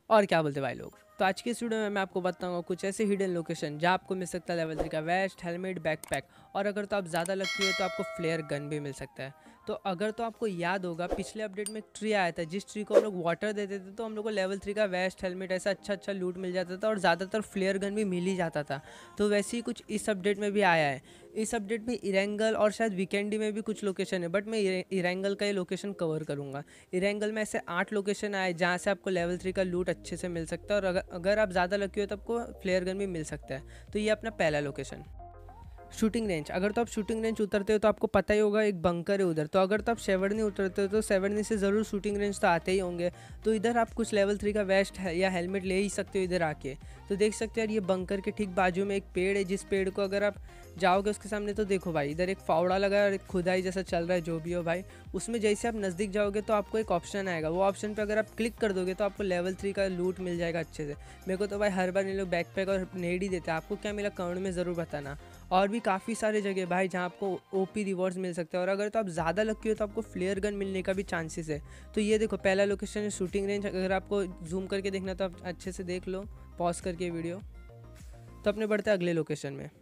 और क्या बोलते भाई लोग। तो आज की इस वीडियो में मैं आपको बताऊंगा कुछ ऐसे हिडन लोकेशन जहाँ आपको मिल सकता है लेवल 3 का वेस्ट, हेलमेट, बैकपैक, और अगर तो आप ज़्यादा लकी हो तो आपको फ्लेयर गन भी मिल सकता है। तो अगर तो आपको याद होगा, पिछले अपडेट में एक ट्री आया था, जिस ट्री को हम लोग वाटर देते थे तो हम लोग को लेवल 3 का वेस्ट, हेलमेट ऐसा अच्छा अच्छा लूट मिल जाता था और ज़्यादातर फ्लेयर गन भी मिल ही जाता था। तो वैसे ही कुछ इस अपडेट में भी आया है। इस अपडेट में इरेंगल और शायद वीकेंडी में भी कुछ लोकेशन है, बट मैं इरेंगल का ये लोकेशन कवर करूँगा। इरेंगल में ऐसे 8 लोकेशन आए जहाँ से आपको लेवल 3 का लूट अच्छे से मिल सकता है, और अगर आप ज़्यादा लकी हो तो आपको फ्लेयर गन भी मिल सकता है। तो ये अपना पहला लोकेशन। शूटिंग रेंज, अगर तो आप शूटिंग रेंज उतरते हो तो आपको पता ही होगा एक बंकर है उधर। तो अगर तो आप शेवरनी उतरते हो तो शेवरनी से ज़रूर शूटिंग रेंज तो आते ही होंगे। तो इधर आप कुछ लेवल 3 का वेस्ट है या हेलमेट ले ही सकते हो इधर आके। तो देख सकते हो यार, ये बंकर के ठीक बाजू में एक पेड़ है, जिस पेड़ को अगर आप जाओगे उसके सामने तो देखो भाई, इधर एक फावड़ा लगा है और एक खुदाई जैसा चल रहा है, जो भी हो भाई। उसमें जैसे आप नज़दीक जाओगे तो आपको एक ऑप्शन आएगा, वो ऑप्शन पे अगर आप क्लिक कर दोगे तो आपको लेवल 3 का लूट मिल जाएगा अच्छे से। मेरे को तो भाई हर बार इन लोग बैकपैक और नेड ही देते हैं। आपको क्या मिला कमेंट में ज़रूर बताना। और भी काफ़ी सारे जगह भाई जहाँ आपको ओपी रिवॉर्ड्स मिल सकते हैं, और अगर तो आप ज़्यादा लकी हो तो आपको फ्लेयर गन मिलने का भी चांसेस है। तो ये देखो, पहला लोकेशन है शूटिंग रेंज। अगर आपको जूम करके देखना तो आप अच्छे से देख लो, पॉज करके वीडियो। तो अपने बढ़ते हैं अगले लोकेशन में।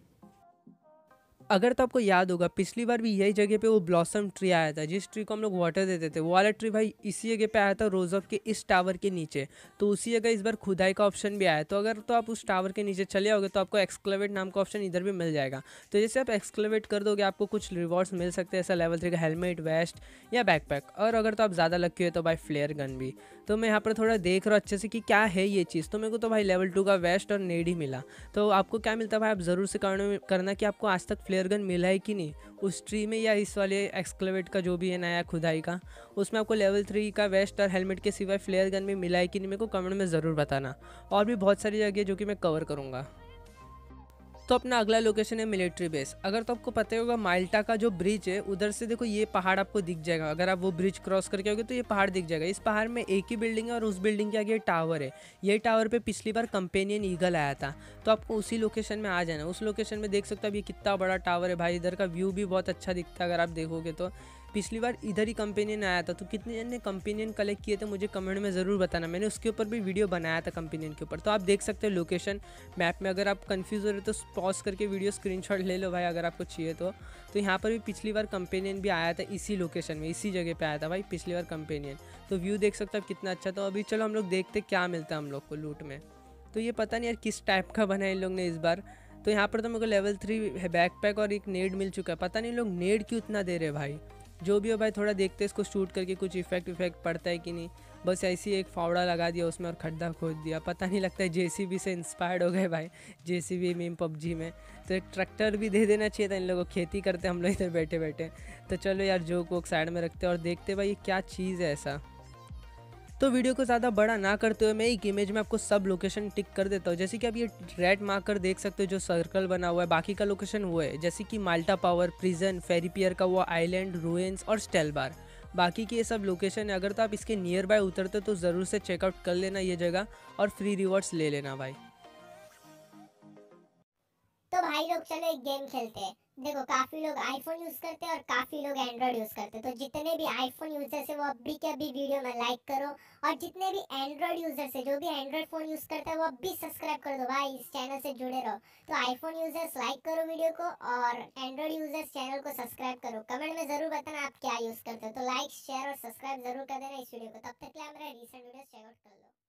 अगर तो आपको याद होगा, पिछली बार भी यही जगह पे वो ब्लॉसम ट्री आया था, जिस ट्री को हम लोग वाटर देते थे। वो वाला ट्री भाई इसी जगह पे आया था, रोजॉफ के इस टावर के नीचे। तो उसी जगह इस बार खुदाई का ऑप्शन भी आया। तो अगर तो आप उस टावर के नीचे चले आओगे तो आपको एक्सक्लेवेट नाम का ऑप्शन इधर भी मिल जाएगा। तो जैसे आप एक्सक्लेवेट कर दोगे आपको कुछ रिवॉर्ड्स मिल सकते हैं, ऐसा लेवल 3 का हेलमेट, वेस्ट या बैकपैक। और अगर तो आप ज़्यादा लकी हो तो भाई फ्लेयर गन भी। तो मैं यहाँ पर थोड़ा देख रहा हूँ अच्छे से कि क्या है ये चीज़। तो मेरे को तो भाई लेवल 2 का वेस्ट और नेड ही मिला। तो आपको क्या मिलता है भाई, आप ज़रूर से करना कि आपको आज तक फ्लेयर गन मिला है कि नहीं उस ट्री में, या इस वाले एक्सक्लेवेट का जो भी है नया खुदाई का, उसमें आपको लेवल 3 का वेस्ट और हेलमेट के सिवाय फ्लेयर गन में मिला है कि नहीं, मेरे को कमेंट में ज़रूर बताना। और भी बहुत सारी जगह जो कि मैं कवर करूँगा। तो अपना अगला लोकेशन है मिलिट्री बेस। अगर तो आपको पता ही होगा, माल्टा का जो ब्रिज है उधर से देखो ये पहाड़ आपको दिख जाएगा। अगर आप वो ब्रिज क्रॉस करके आओगे तो ये पहाड़ दिख जाएगा। इस पहाड़ में एक ही बिल्डिंग है और उस बिल्डिंग के आगे टावर है। ये टावर पे पिछली बार कंपेनियन ईगल आया था। तो आपको उसी लोकेशन में आ जाना। उस लोकेशन में देख सकते हो अब ये कितना बड़ा टावर है भाई। इधर का व्यू भी बहुत अच्छा दिखता है अगर आप देखोगे तो। पिछली बार इधर ही कंपेनियन आया था। तो कितने जन ने कंपेनियन कलेक्ट किए थे मुझे कमेंट में ज़रूर बताना। मैंने उसके ऊपर भी वीडियो बनाया था कंपेनियन के ऊपर। तो आप देख सकते हो लोकेशन मैप में। अगर आप कंफ्यूज हो रहे तो पॉज करके वीडियो स्क्रीनशॉट ले लो भाई, अगर आपको चाहिए तो। तो यहाँ पर भी पिछली बार कंपेनियन भी आया था इसी लोकेशन में, इसी जगह पे आया था भाई पिछली बार कंपेनियन। तो व्यू देख सकते हो आप कितना अच्छा। तो अभी चलो हम लोग देखते क्या मिलता है हम लोग को लूट में। तो ये पता नहीं यार किस टाइप का बना है इन लोग ने इस बार। तो यहाँ पर तो मेरे को लेवल 3 है बैकपैक और एक नेड मिल चुका है। पता नहीं लोग नेड क्यों इतना दे रहे भाई। जो भी हो भाई, थोड़ा देखते इसको शूट करके कुछ इफेक्ट पड़ता है कि नहीं। बस ऐसे ही एक फावड़ा लगा दिया उसमें और खड्डा खोद दिया। पता नहीं, लगता है जेसीबी से इंस्पायर्ड हो गए भाई, जेसीबी मीम पबजी में। तो एक ट्रैक्टर भी दे देना चाहिए था इन लोगों को, खेती करते हम लोग इधर बैठे बैठे। तो चलो यार, जोक वोक साइड में रखते और देखते भाई ये क्या चीज़ है ऐसा। तो वीडियो को ज़्यादा बड़ा ना करते हुए मैं एक इमेज में आपको सब लोकेशन टिक कर देता हूँ। जैसे कि आप ये रेड मार्कर देख सकते हो, जो सर्कल बना हुआ है, बाकी का लोकेशन वो है। जैसे कि माल्टा पावर, प्रिजन, फेरीपियर का वो आइलैंड, रूइंस और स्टेल बार। बाकी की ये सब लोकेशन है। अगर तो आप इसके नियर बाय उतरते तो ज़रूर से चेकआउट कर लेना ये जगह, और फ्री रिवॉर्ड्स ले लेना भाई। तो भाई लोग चलो एक गेम खेलते हैं। देखो काफी लोग आईफोन यूज करते हैं और काफी लोग एंड्रॉइड यूज करते हैं। तो जितने भी आईफोन यूजर्स है वो अभी के अभी वीडियो में लाइक करो, और जितने भी एंड्रॉइड यूजर्स है, जो भी एंड्रॉइड फोन यूज करते हैं, वो अभी सब्सक्राइब कर दो भाई, इस चैनल से जुड़े रहो। तो आईफोन यूजर्स लाइक करो वीडियो को, और एंड्रॉइड यूजर्स चैनल को सब्सक्राइब करो। कमेंट में जरूर बताना आप क्या यूज करते हो। तो लाइक, शेयर और सब्सक्राइब जरूर कर देना इस वीडियो को। तब तक के लिए आप मेरा रीसेंट वीडियो चेकआउट कर लो।